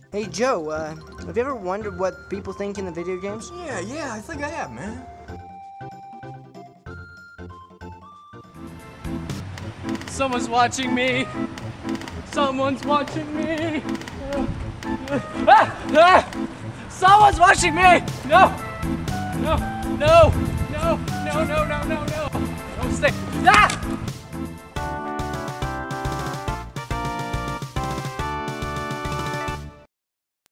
Hey Joe, have you ever wondered what people think in the video games? Yeah, I think I have, man. Someone's watching me. Someone's watching me. Someone's watching me. No. No. No. No. No. No. No. No. No. No. Stay. Ah!